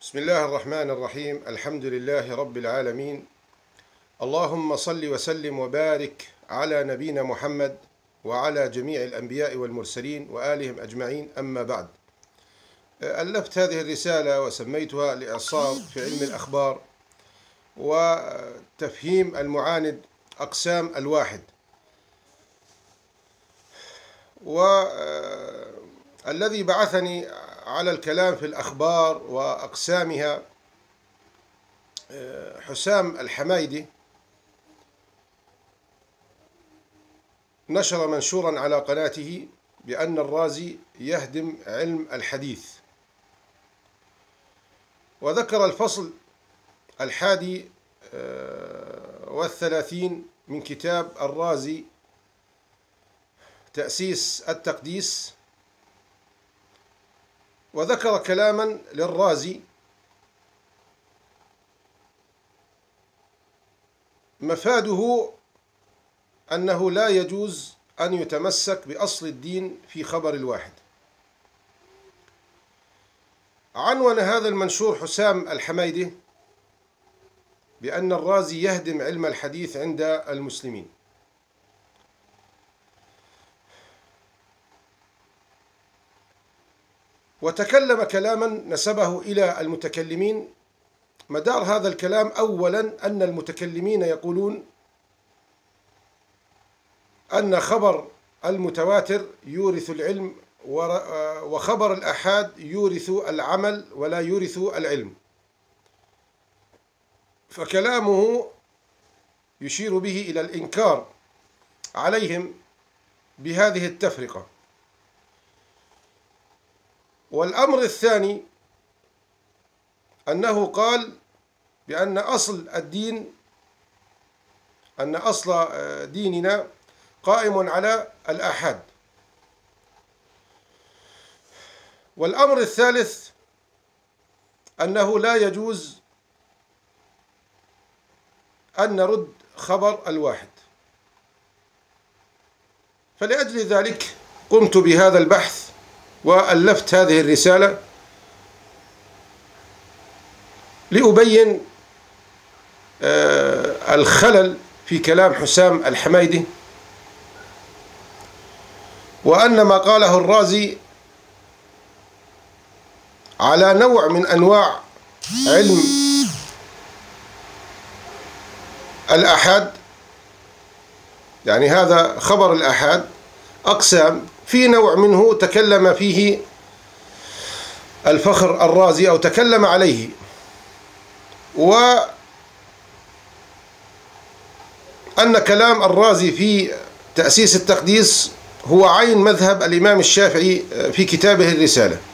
بسم الله الرحمن الرحيم. الحمد لله رب العالمين. اللهم صل وسلم وبارك على نبينا محمد وعلى جميع الأنبياء والمرسلين وآلهم أجمعين، أما بعد. ألفت هذه الرسالة وسميتها الإعصار في علم الأخبار وتفهيم المعاند أقسام الواحد. والذي بعثني على الكلام في الأخبار وأقسامها حسام الحمايدي، نشر منشورا على قناته بأن الرازي يهدم علم الحديث، وذكر الفصل 31 من كتاب الرازي تأسيس التقديس، وذكر كلاما للرازي مفاده أنه لا يجوز أن يتمسك بأصل الدين في خبر الواحد. عنون هذا المنشور حسام الحمايدي بأن الرازي يهدم علم الحديث عند المسلمين، وتكلم كلاما نسبه إلى المتكلمين. مدار هذا الكلام أولا أن المتكلمين يقولون أن خبر المتواتر يورث العلم، وخبر الآحاد يورث العمل ولا يورث العلم، فكلامه يشير به إلى الإنكار عليهم بهذه التفرقة. والأمر الثاني أنه قال بأن أصل الدين، أن أصل ديننا قائم على الآحاد. والأمر الثالث أنه لا يجوز أن نرد خبر الواحد. فلأجل ذلك قمت بهذا البحث وألفت هذه الرسالة لأبين الخلل في كلام حسام الحمايدي، وأن ما قاله الرازي على نوع من أنواع علم الآحاد، يعني هذا خبر الآحاد أقسام، في نوع منه تكلم فيه الفخر الرازي أو تكلم عليه، وأن كلام الرازي في تأسيس التقديس هو عين مذهب الإمام الشافعي في كتابه الرسالة.